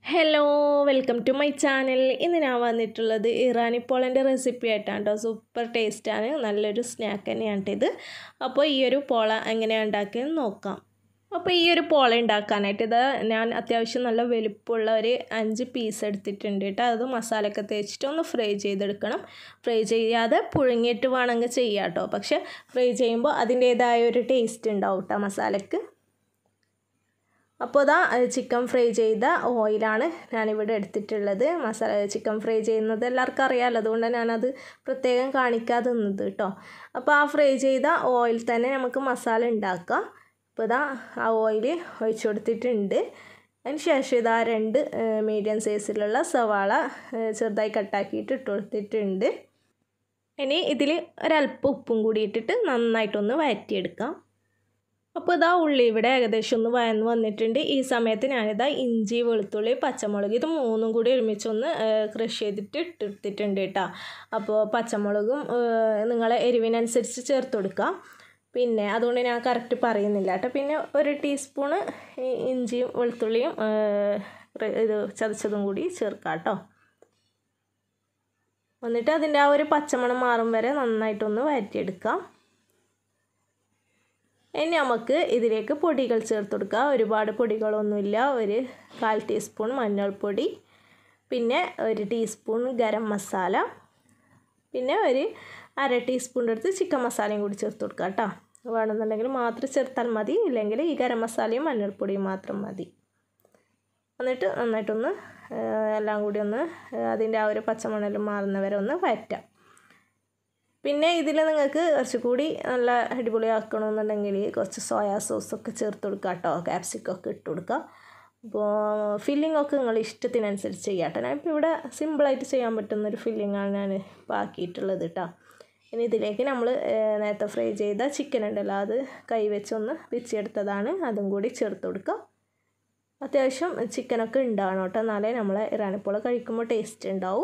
Hello welcome to my channel. ഇന്ന് ഞാൻ വന്നിട്ടുള്ളത് ഇറാനി പോളൻ്റെ റെസിപ്പി ആയിട്ടാണ് കേട്ടോ. സൂപ്പർ ടേസ്റ്റാണ്, നല്ലൊരു സ്നാക്ക് തന്നെയാണ് ഇത്. അപ്പോൾ ഈ ഒരു പോള എങ്ങനെയാണ് ഉണ്ടാക്കിയെന്ന് നോക്കാം. അപ്പോൾ ഈ ഒരു പോള ഉണ്ടാക്കാനായിട്ട് ഇത് ഞാൻ അത്യാവശ്യം നല്ല വലുപ്പമുള്ള ഒരു 5 പീസ് എടുത്തിട്ടുണ്ട് കേട്ടോ. അത് മസാലയൊക്കെ തേച്ചിട്ട് ഒന്ന് ഫ്രൈ ചെയ്തെടുക്കണം. ഫ്രൈ ചെയ്യാതെ പുഴുങ്ങിയിട്ട് വേണമെങ്കിൽ ചെയ്യാം കേട്ടോ. പക്ഷേ ഫ്രൈ ചെയ്യുമ്പോൾ അതിൻ്റേതായ ഒരു ടേസ്റ്റ് ഉണ്ടാവും കേട്ടോ മസാലയ്ക്ക്. അപ്പോൾ ഇതാ ചിക്കൻ ഫ്രൈ ചെയ്ത ഓയിലാണ് ഞാനിവിടെ എടുത്തിട്ടുള്ളത്. ചിക്കൻ ഫ്രൈ ചെയ്യുന്നത് എല്ലാവർക്കും അറിയാമല്ലോ, അതുകൊണ്ട് ഞാനത് പ്രത്യേകം കാണിക്കാതെ നിന്നത് കേട്ടോ. അപ്പോൾ ആ ഫ്രൈ ചെയ്ത ഓയിൽ തന്നെ നമുക്ക് മസാല ഉണ്ടാക്കാം. അപ്പോൾ ഇതാ ആ ഓയിൽ ഒഴിച്ചു കൊടുത്തിട്ടുണ്ട്. അതിന് ശേഷം ഇതാ 2 മീഡിയം സൈസിലുള്ള സവാള ചെറുതായി കട്ടാക്കിയിട്ട് ഇട്ട് കൊടുത്തിട്ടുണ്ട്. ഇനി ഇതിൽ ഒരല്പം ഉപ്പും കൂടി ഇട്ടിട്ട് നന്നായിട്ടൊന്ന് വഴറ്റിയെടുക്കാം. അപ്പോൾ ഇതാ ഉള്ളി ഇവിടെ ഏകദേശം ഒന്ന് വഴന്ന് വന്നിട്ടുണ്ട്. ഈ സമയത്ത് ഞാനിതാ ഇഞ്ചി, വെളുത്തുള്ളി, പച്ചമുളക് ഇത് 3ഉം കൂടി ഒരുമിച്ചൊന്ന് ക്രഷ് ചെയ്തിട്ട് ഇട്ടെടുത്തിട്ടുണ്ട് കേട്ടോ. അപ്പോൾ പച്ചമുളകും നിങ്ങളെ എരിവിനനുസരിച്ച് ചേർത്ത് കൊടുക്കുക. പിന്നെ അതുകൊണ്ട് ഞാൻ കറക്റ്റ് പറയുന്നില്ല കേട്ടോ. പിന്നെ 1 ടീസ്പൂണ് ഇഞ്ചിയും വെളുത്തുള്ളിയും ഇത് ചതച്ചതും കൂടി ചേർക്കാം കേട്ടോ. എന്നിട്ട് അതിൻ്റെ ആ ഒരു പച്ചമണം മാറും വരെ നന്നായിട്ടൊന്ന് വഴറ്റിയെടുക്കാം. ഇനി നമുക്ക് ഇതിലേക്ക് പൊടികൾ ചേർത്ത് കൊടുക്കുക. ഒരുപാട് പൊടികളൊന്നുമില്ല. 1/4 ടീസ്പൂൺ മഞ്ഞൾപ്പൊടി, പിന്നെ 1 ടീസ്പൂൺ ഗരം മസാല, പിന്നെ 1/2 ടീസ്പൂണിൻ്റെ അടുത്ത് ചിക്കൻ മസാലയും കൂടി ചേർത്ത് കൊടുക്കുക കേട്ടോ. വേണമെന്നുണ്ടെങ്കിൽ മാത്രം ചേർത്താൽ മതി, ഇല്ലെങ്കിൽ ഈ ഗരം മസാലയും മഞ്ഞൾപ്പൊടിയും മാത്രം മതി. എന്നിട്ട് നന്നായിട്ടൊന്ന് എല്ലാം കൂടി ഒന്ന് അതിൻ്റെ ആ ഒരു പച്ചമണലും മാറുന്നവരെ ഒന്ന് വഴറ്റാം. പിന്നെ ഇതിൽ നിങ്ങൾക്ക് കുറച്ചുകൂടി നല്ല അടിപൊളിയാക്കണമെന്നുണ്ടെങ്കിൽ കുറച്ച് സോയാ സോസൊക്കെ ചേർത്ത് കൊടുക്കുക കേട്ടോ. ക്യാപ്സിക്കൊക്കെ ഇട്ട് കൊടുക്കുക. അപ്പോൾ ഫില്ലിങ്ങൊക്കെ നിങ്ങൾ ഇഷ്ടത്തിനനുസരിച്ച് ചെയ്യാം കേട്ടോ. ഞാനിപ്പോൾ ഇവിടെ സിമ്പിളായിട്ട് ചെയ്യാൻ പറ്റുന്നൊരു ഫില്ലിങ്ങാണ് ഞാൻ ആക്കിയിട്ടുള്ളത് കേട്ടോ. ഇനി ഇതിലേക്ക് നമ്മൾ നേരത്തെ ഫ്രൈ ചെയ്ത ചിക്കൻ ഉണ്ടല്ലോ, അത് കൈ വെച്ചൊന്ന് പിച്ചെടുത്തതാണ്, അതും കൂടി ചേർത്ത് കൊടുക്കുക. അത്യാവശ്യം ചിക്കനൊക്കെ ഉണ്ടാവണം കേട്ടോ, എന്നാലേ നമ്മളെ ഇറാനിപ്പോള കഴിക്കുമ്പോൾ ടേസ്റ്റ് ഉണ്ടാവും.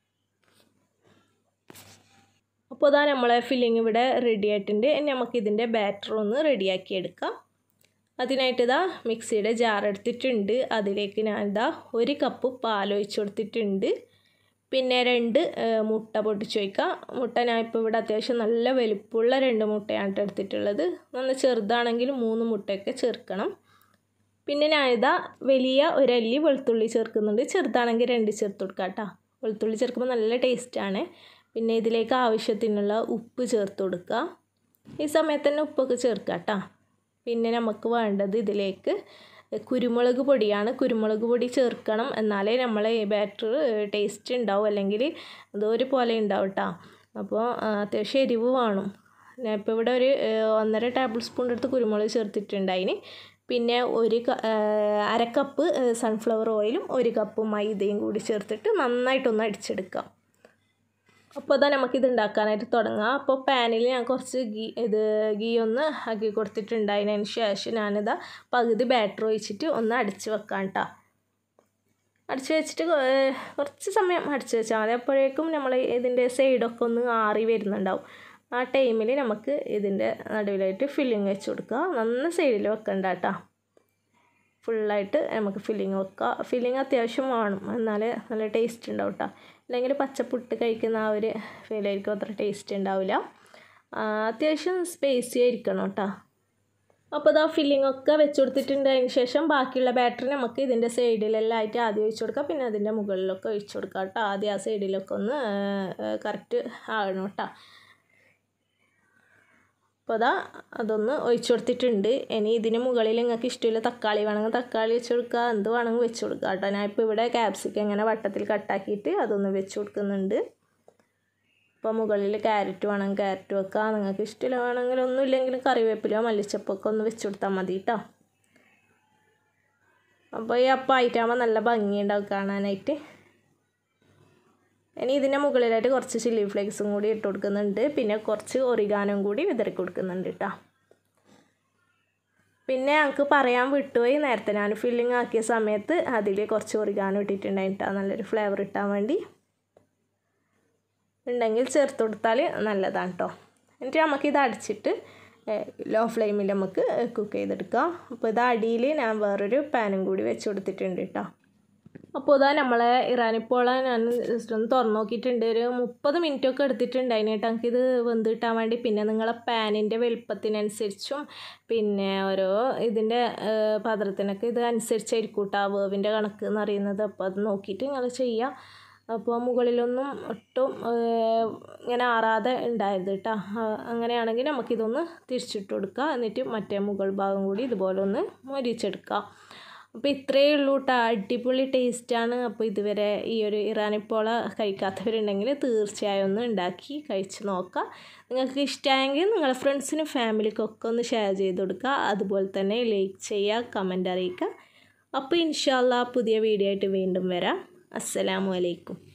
അപ്പോൾ ഇതാ നമ്മളെ ഫില്ലിങ് ഇവിടെ റെഡി ആയിട്ടുണ്ട്. ഇനി നമുക്കിതിൻ്റെ ബാറ്റർ ഒന്ന് റെഡിയാക്കി എടുക്കാം. അതിനായിട്ട് ഇതാ മിക്സിയുടെ ജാർ എടുത്തിട്ടുണ്ട്. അതിലേക്ക് ഞാൻ ഇതാ 1 കപ്പ് പാൽ ഒഴിച്ച് കൊടുത്തിട്ടുണ്ട്. പിന്നെ 2 മുട്ട പൊട്ടിച്ച് വയ്ക്കാം. മുട്ട ഞാൻ ഇപ്പോൾ ഇവിടെ അത്യാവശ്യം നല്ല വലുപ്പമുള്ള 2 മുട്ടയാണ് എടുത്തിട്ടുള്ളത്. നന്ന ചെറുതാണെങ്കിൽ 3 മുട്ടയൊക്കെ ചേർക്കണം. പിന്നെ ഞാനിതാ വലിയ 1 അല്ലി വെളുത്തുള്ളി ചേർക്കുന്നുണ്ട്. ചെറുതാണെങ്കിൽ 2 ചേർത്ത് കൊടുക്കാം കേട്ടോ. വെളുത്തുള്ളി ചേർക്കുമ്പോൾ നല്ല ടേസ്റ്റാണ്. പിന്നെ ഇതിലേക്ക് ആവശ്യത്തിനുള്ള ഉപ്പ് ചേർത്ത് കൊടുക്കുക. ഈ സമയത്ത് തന്നെ ഉപ്പൊക്കെ ചേർക്കുക കേട്ടോ. പിന്നെ നമുക്ക് വേണ്ടത് ഇതിലേക്ക് കുരുമുളക് പൊടിയാണ്. കുരുമുളക് പൊടി ചേർക്കണം, എന്നാലേ നമ്മളെ ഈ ബാറ്റർ ടേസ്റ്റ് ഉണ്ടാവും, അല്ലെങ്കിൽ അതൊരു പോലെ ഉണ്ടാവും കേട്ടോ. അപ്പോൾ അത്യാവശ്യം എരിവ് വേണം. ഞാൻ ഇപ്പോൾ ഇവിടെ 1.5 ടേബിൾ സ്പൂൺ എടുത്ത് കുരുമുളക് ചേർത്തിട്ടുണ്ടായിന്. പിന്നെ 1/2 കപ്പ് സൺഫ്ലവർ ഓയിലും 1 കപ്പ് മൈദയും കൂടി ചേർത്തിട്ട് നന്നായിട്ടൊന്ന് അടിച്ചെടുക്കാം. അപ്പോൾ അതാ നമുക്കിത് ഉണ്ടാക്കാനായിട്ട് തുടങ്ങാം. അപ്പോൾ പാനിൽ ഞാൻ കുറച്ച് ഗീ ഒന്ന് ആക്കി കൊടുത്തിട്ടുണ്ട്. അതിന് ശേഷം ഞാനിതാ പകുതി ബാറ്റർ ഒഴിച്ചിട്ട് ഒന്ന് അടിച്ച് വെക്കാം കേട്ടോ. അടിച്ച് വെച്ചിട്ട് കുറച്ച് സമയം അടിച്ച് വെച്ചാൽ മതി. അപ്പോഴേക്കും നമ്മൾ ഇതിൻ്റെ സൈഡൊക്കെ ഒന്ന് ആറി വരുന്നുണ്ടാവും. ആ ടൈമിൽ നമുക്ക് ഇതിൻ്റെ നടുവിലായിട്ട് ഫില്ലിങ് വെച്ച് കൊടുക്കുക. നന്ന സൈഡിൽ വെക്കണ്ട കേട്ടോ. ഫുള്ളായിട്ട് നമുക്ക് ഫില്ലിങ് വെക്കുക. ഫില്ലിങ് അത്യാവശ്യം വേണം, എന്നാൽ നല്ല ടേസ്റ്റ് ഉണ്ടാവും കേട്ടോ. അല്ലെങ്കിൽ പച്ചപ്പുട്ട് കഴിക്കുന്ന ആ ഒരു ഫീലായിരിക്കും, അത്ര ടേസ്റ്റ് ഉണ്ടാവില്ല. അത്യാവശ്യം സ്പേസി ആയിരിക്കണം കേട്ടോ. അപ്പോൾ ഇതാ ഫില്ലിങ്ങൊക്കെ വെച്ച് കൊടുത്തിട്ടുണ്ട്. അതിന് ശേഷം ബാക്കിയുള്ള ബാറ്ററി നമുക്ക് ഇതിൻ്റെ സൈഡിലെല്ലാം ആയിട്ട് ആദ്യം ഒഴിച്ച് കൊടുക്കുക, പിന്നെ അതിൻ്റെ മുകളിലൊക്കെ ഒഴിച്ച് കൊടുക്കുക കേട്ടോ. ആദ്യം ആ സൈഡിലൊക്കെ ഒന്ന് കറക്റ്റ് ആകണം കേട്ടോ. അപ്പോൾ അതാ അതൊന്ന് ഒഴിച്ച് കൊടുത്തിട്ടുണ്ട്. ഇനി ഇതിന് മുകളിൽ നിങ്ങൾക്ക് ഇഷ്ടമില്ല തക്കാളി വേണമെങ്കിൽ തക്കാളി വെച്ച് കൊടുക്കുക, എന്ത് വേണമെങ്കിൽ വെച്ച് കൊടുക്കുക കേട്ടോ. ഞാൻ ഇപ്പോൾ ഇവിടെ ക്യാപ്സിക്കം ഇങ്ങനെ വട്ടത്തിൽ കട്ടാക്കിയിട്ട് അതൊന്ന് വെച്ച് കൊടുക്കുന്നുണ്ട്. അപ്പോൾ മുകളിൽ ക്യാരറ്റ് വേണമെങ്കിൽ ക്യാരറ്റ് വെക്കുക, നിങ്ങൾക്ക് ഇഷ്ടമില്ല വേണമെങ്കിൽ ഒന്നുമില്ലെങ്കിലും കറിവേപ്പിലയോ മല്ലിച്ചപ്പൊക്കെ ഒന്ന് വെച്ച് കൊടുത്താൽ മതി കേട്ടോ. അപ്പോൾ ഈ അപ്പം ആയിട്ടാകുമ്പോൾ നല്ല ഭംഗിയുണ്ടാവും കാണാനായിട്ട്. ഇനി ഇതിൻ്റെ മുകളിലായിട്ട് കുറച്ച് ചില്ലി ഫ്ലേക്സും കൂടി ഇട്ട് കൊടുക്കുന്നുണ്ട്. പിന്നെ കുറച്ച് ഒറിഗാനും കൂടി വിതറി കൊടുക്കുന്നുണ്ട് കേട്ടോ. പിന്നെ ഞങ്ങൾക്ക് പറയാൻ വിട്ടുപോയി, നേരത്തെ ഞാൻ ഫില്ലിങ് ആക്കിയ സമയത്ത് അതിൽ കുറച്ച് ഒറിഗാനോ ഇട്ടിട്ടുണ്ടായിട്ടാ, നല്ലൊരു ഫ്ലേവർ കിട്ടാൻ വേണ്ടി. ഉണ്ടെങ്കിൽ ചേർത്ത് കൊടുത്താൽ നല്ലതാണ് കേട്ടോ. എന്നിട്ട് നമുക്കിത് അടിച്ചിട്ട് ലോ ഫ്ലെയിമിൽ നമുക്ക് കുക്ക് ചെയ്തെടുക്കാം. അപ്പോൾ ഇത് അടിയിൽ ഞാൻ വേറൊരു പാനും കൂടി വെച്ച് കൊടുത്തിട്ടുണ്ട് കേട്ടോ. അപ്പോൾ ഇതാ നമ്മളെ ഇറാനിപ്പോള ഞാൻ ജസ്റ്റ് ഒന്ന് തുറന്ന് നോക്കിയിട്ടുണ്ട്. ഒരു 30 മിനിറ്റൊക്കെ എടുത്തിട്ടുണ്ട് അതിനായിട്ട് നമുക്കിത് വെന്ത് കിട്ടാൻ വേണ്ടി. പിന്നെ നിങ്ങളെ പാനിൻ്റെ വലുപ്പത്തിനനുസരിച്ചും പിന്നെ ഓരോ ഇതിൻ്റെ പാത്രത്തിനൊക്കെ ഇത് അനുസരിച്ചായിരിക്കും കേട്ടോ വേവിൻ്റെ കണക്ക് എന്ന് അറിയുന്നത്. അപ്പോൾ അത് നോക്കിയിട്ട് നിങ്ങൾ ചെയ്യുക. അപ്പോൾ മുകളിലൊന്നും ഒട്ടും ഇങ്ങനെ ആറാതെ ഉണ്ടായത് കേട്ടോ. അങ്ങനെയാണെങ്കിൽ നമുക്കിതൊന്ന് തിരിച്ചിട്ട് കൊടുക്കുക. എന്നിട്ട് മറ്റേ മുകൾ ഭാഗം കൂടി ഇതുപോലെ ഒന്ന് മൊരിച്ചെടുക്കുക. അപ്പോൾ ഇത്രയേ ഉള്ളൂ കേട്ടോ. അടിപൊളി ടേസ്റ്റാണ്. അപ്പോൾ ഇതുവരെ ഈ ഒരു ഇറാനിപ്പോള കഴിക്കാത്തവരുണ്ടെങ്കിൽ തീർച്ചയായും ഒന്ന് ഉണ്ടാക്കി കഴിച്ച് നോക്കുക. നിങ്ങൾക്ക് ഇഷ്ടമായെങ്കിൽ നിങ്ങളുടെ ഫ്രണ്ട്സിനും ഫാമിലിക്കൊക്കെ ഒന്ന് ഷെയർ ചെയ്ത് കൊടുക്കുക. അതുപോലെ തന്നെ ലൈക്ക് ചെയ്യുക, കമൻ്റ് അറിയിക്കുക. അപ്പോൾ ഇൻഷാ അല്ലാഹ് പുതിയ വീഡിയോ ആയിട്ട് വീണ്ടും വരാം. അസ്സലാമു അലൈക്കും.